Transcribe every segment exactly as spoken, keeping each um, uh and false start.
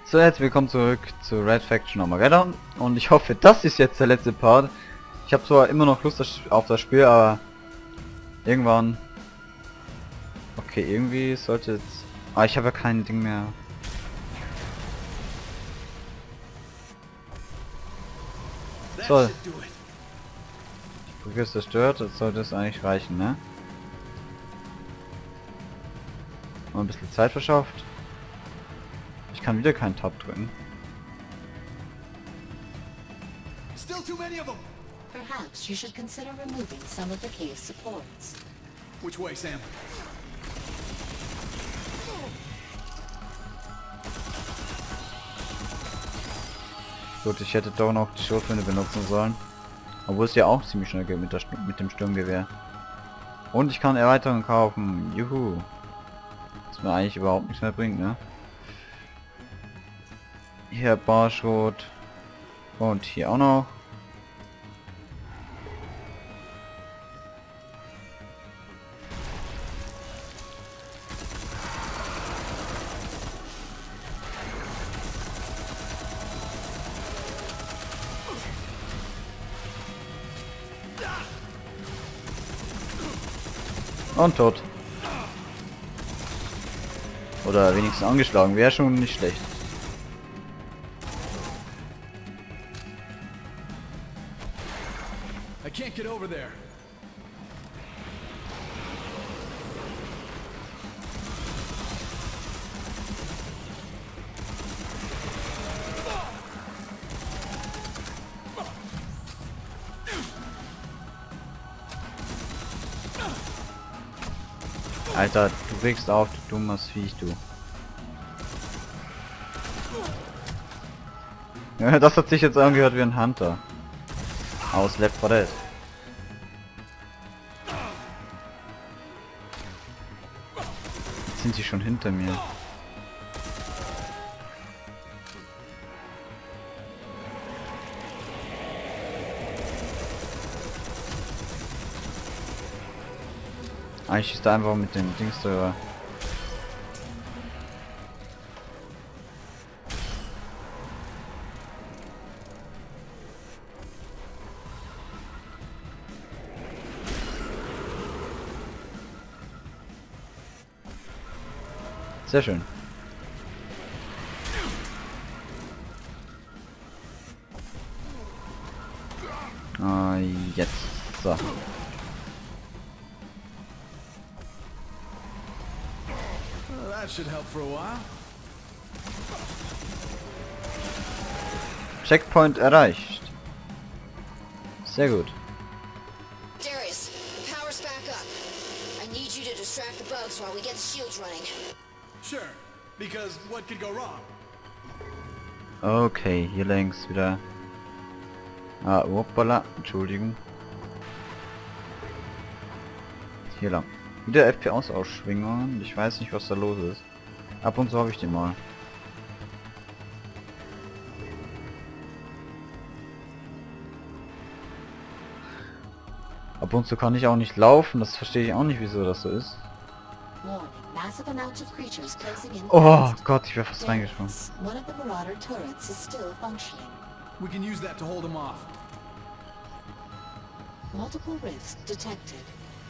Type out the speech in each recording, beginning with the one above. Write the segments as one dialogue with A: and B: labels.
A: So, herzlich willkommen zurück zu Red Faction Armageddon und ich hoffe, das ist jetzt der letzte Part. Ich habe zwar immer noch Lust auf das Spiel, aber irgendwann... Okay, irgendwie sollte jetzt... Ah, ich habe ja kein Ding mehr. So. Ich probiere es zerstört, das sollte es eigentlich reichen, ne? Mal ein bisschen Zeit verschafft. Ich kann wieder keinen Tab drücken.
B: Still too many of them.
C: Perhaps you should consider removing some of the cave supports.
B: Which way, Sam?
A: Gut, ich hätte doch noch die Schrotflinte benutzen sollen. Obwohl es ja auch ziemlich schnell geht mit, der, mit dem Sturmgewehr. Und ich kann Erweiterungen kaufen. Juhu. Was mir eigentlich überhaupt nichts mehr bringt, ne? Hier Barschrot. Und hier auch noch. Und tot. Oder wenigstens angeschlagen. Wäre schon nicht schlecht.
B: I can't get over there.
A: Alter, du wächst auf, du dummes Viech, du. Ja, das hat sich jetzt angehört wie ein Hunter. Aus Left four Dead. Jetzt sind sie schon hinter mir. Eigentlich ist da einfach mit dem Dings drüber. Sehr schön. Ah, jetzt. So.
B: Well, that should help for a while.
A: Checkpoint erreicht. Sehr gut.
C: Darius, the power's back up. I need you to distract the bugs while we get the shields running.
B: Sure, because what could go wrong?
A: Okay, hier längs wieder. Ah, hoppala, Entschuldigung. Hier lang. Wieder F P S-Ausschwingungen. Ich weiß nicht, was da los ist. Ab und zu habe ich die mal. Ab und zu kann ich auch nicht laufen. Das verstehe ich auch nicht, wieso das so ist. Oh Gott, ich wäre fast reingesprungen.
C: One of the Marauder turrets is still functioning.
B: We can use that to hold them off.
C: Multiple rifts detected.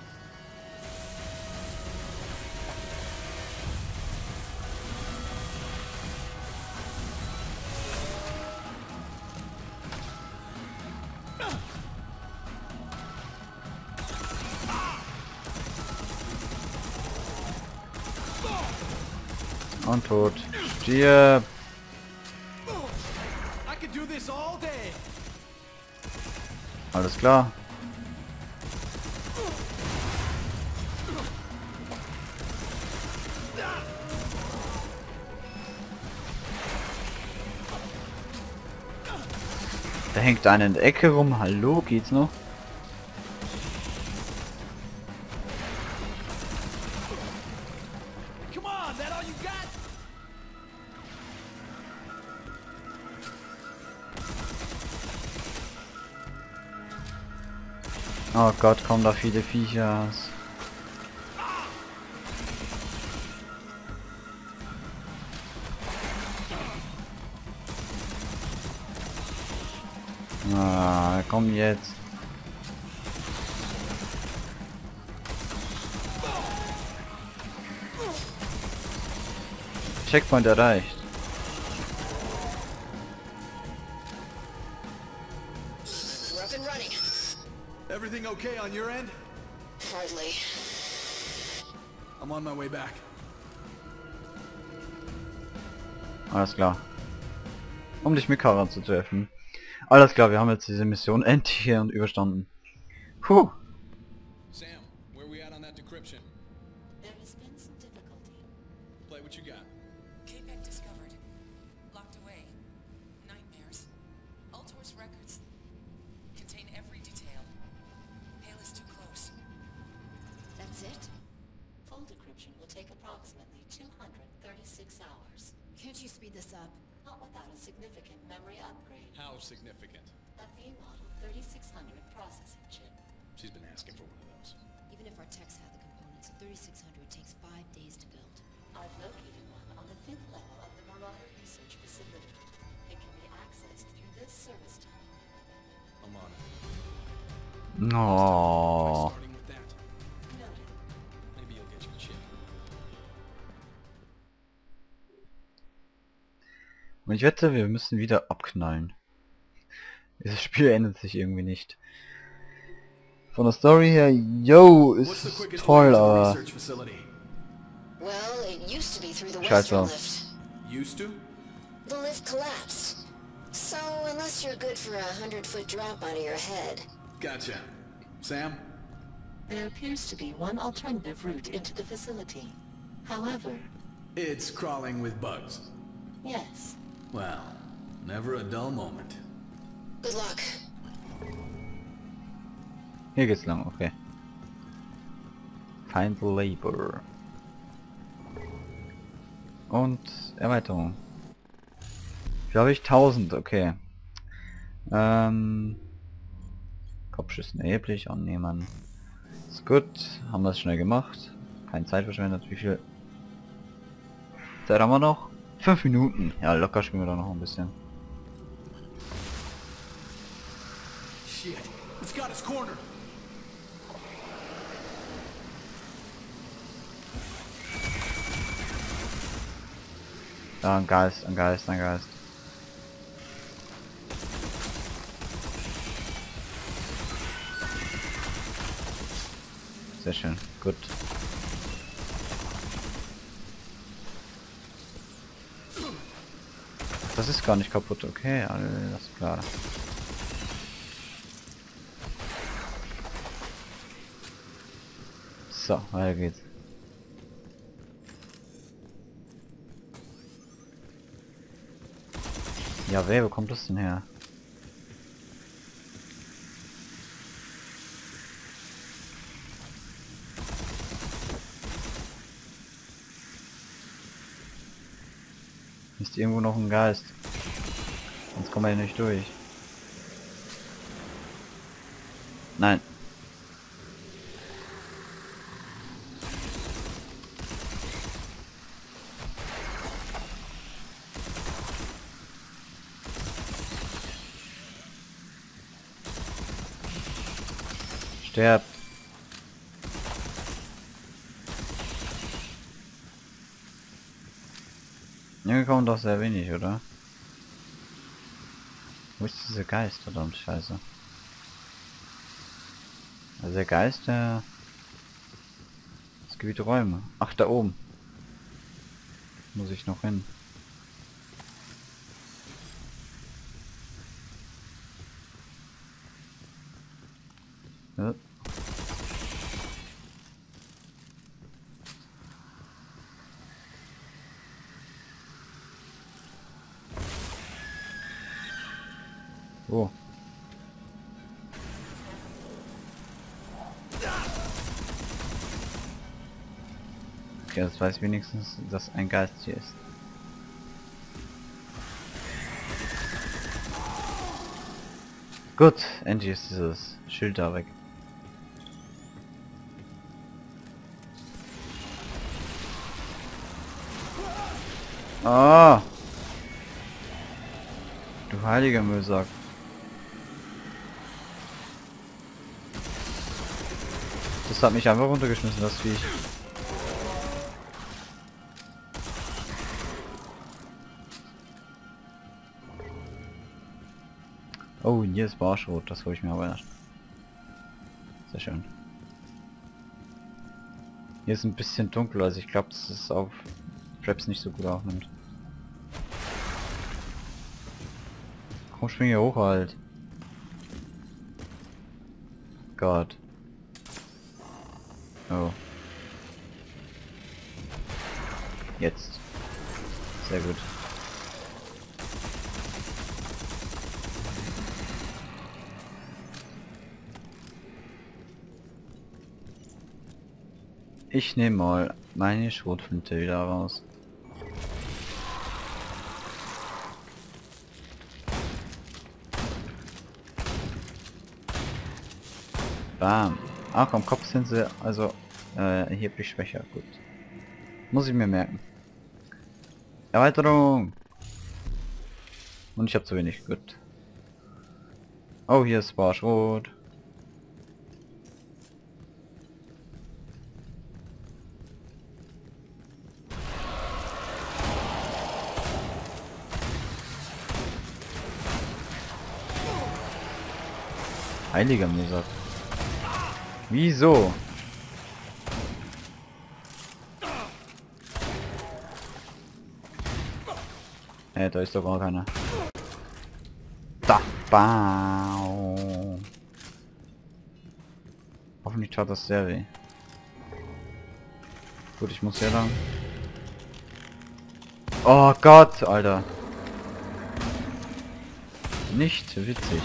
A: Und tot. Stirb.
B: I could do this all day.
A: Alles klar. Da hängt einer in der Ecke rum. Hallo, geht's noch?
B: Come on, that all you got?
A: Oh Gott, kommen da viele Viecher. Ah, komm jetzt. Checkpoint erreicht.
C: We're up and running.
B: Everything okay on your end?
C: Hardly.
B: I'm on my way back.
A: Alles klar. Um dich mit Kara zu treffen. Alles klar, wir haben jetzt diese Mission endlich hier und überstanden. Puh.
B: Sam, where we at on that decryption?
D: There has been some difficulty.
B: Play what you got.
D: K PEG discovered. Locked away. Nightmares. Ultor's records contain every detail. Hale is too close.
C: That's it?
D: Full decryption will take approximately two hundred thirty-six hours.
C: Can't you speed this up?
D: Not without a significant memory upgrade.
B: How significant?
D: A V model thirty-six hundred processing chip.
B: She's been asking for one of those.
C: Even if our techs have the components, a thirty-six hundred takes five days to build.
D: I've located one on the fifth level of the Marauder Research Facility. It can be accessed through this service tunnel.
B: I'm on it.
A: No.
B: Starting with that.
D: Noted.
B: Maybe you'll get your chip.
A: Und ich wette, wir müssen wieder abknallen. Dieses Spiel ändert sich irgendwie nicht. Von der Story her, yo,
B: What's
A: ist
B: the quickest way
A: toll,
B: to the
A: aber...
B: research facility?
C: Well, it used to be through the
A: Scheiße.
C: western lift.
B: Used to?
C: The lift collapsed. So, unless you're good for a hundred-foot drop out of your head.
B: Gotcha. Sam?
D: There appears to be one alternative route into the facility. However,
B: It's crawling with bugs.
D: yes,
B: Well, never a dull moment.
C: Good luck.
A: Hier geht's lang, okay. Find Labor. Und Erweiterung. Glaube ich tausend, okay. Ähm... Kopfschüssen erheblich annehmen. Ist gut, haben das schnell gemacht. Keine Zeit verschwendet. Wie viel Zeit haben wir noch? Fünf Minuten. Ja, locker spielen wir da noch ein bisschen.
B: Shit. It's got us cornered.
A: Da, ein Geist, ein Geist, ein Geist. Sehr schön, gut. Das ist gar nicht kaputt, okay, alles klar. So, weiter geht's. Ja, wer, wo kommt das denn her? Ist irgendwo noch ein Geist? Sonst kommen wir hier nicht durch. Nein. Sterbt. Hier kommt doch sehr wenig, oder? Wo ist dieser Geist? Verdammt, scheiße. Also der Geist, der... Das Gebiet Räume. Ach, da oben. Muss ich noch hin. Ja. Oh. Okay, das weiß wenigstens, dass ein Geist hier ist. Gut, endlich ist dieses Schild da weg. Ah! Du heiliger Müllsack. Das hat mich einfach runtergeschmissen, das Viech. Oh, hier ist Barschrot, das hole ich mir aber erst. Sehr schön. Hier ist ein bisschen dunkel, also ich glaube, dass es auf Traps nicht so gut aufnimmt. Komm, spring hier hoch halt. Gott. Oh. Jetzt. Sehr gut. Ich nehme mal meine Schrotflinte wieder raus. Bam. Ach, am Kopf sind sie also äh, erheblich schwächer. Gut. Muss ich mir merken. Erweiterung. Und ich habe zu wenig. Gut. Oh, hier ist Barschrot. Heiliger Musat. Wieso? Äh, da ist doch gar keiner. Da. Bau. Hoffentlich tat das sehr weh. Gut, ich muss hier lang. Oh Gott, Alter. Nicht witzig.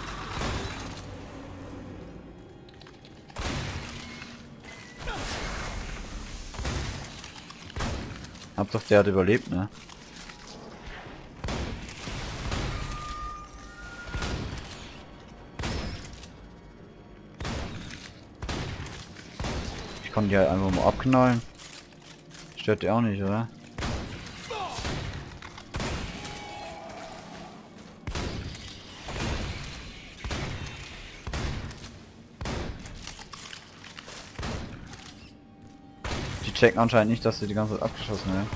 A: Hab doch, der hat überlebt, ne? Ich konnte die halt einfach mal abknallen. Stört die auch nicht, oder? Die checken anscheinend nicht, dass sie die ganze Zeit abgeschossen werden.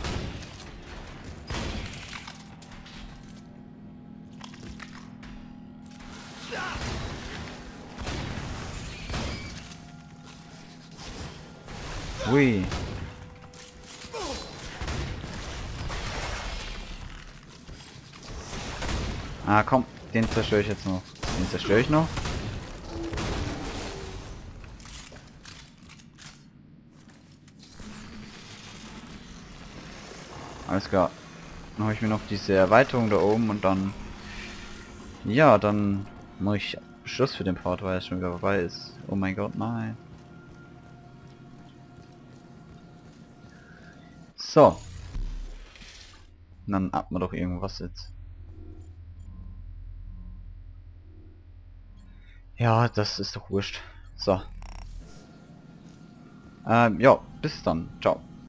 A: Ui. Ah komm, den zerstöre ich jetzt noch. Den zerstöre ich noch. Alles klar. Dann habe ich mir noch diese Erweiterung da oben und dann... Ja, dann mache ich Schluss für den Part, weil es schon wieder vorbei ist. Oh mein Gott, nein. So. Dann atmen wir doch irgendwas jetzt. Ja, das ist doch wurscht. So. Ähm, ja, bis dann. Ciao.